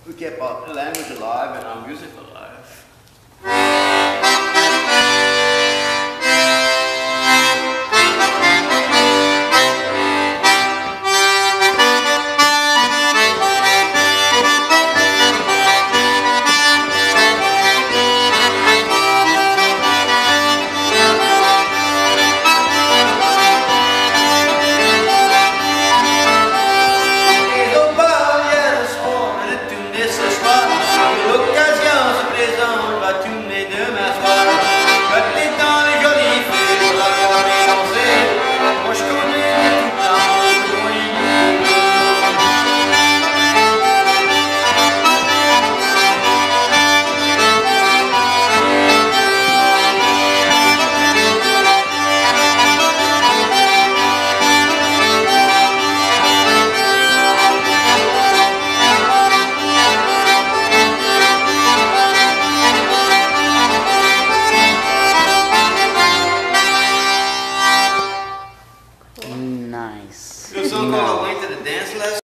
we kept our language alive and our music alive. Nice. There's a song called "I Went to the Dance Lesson."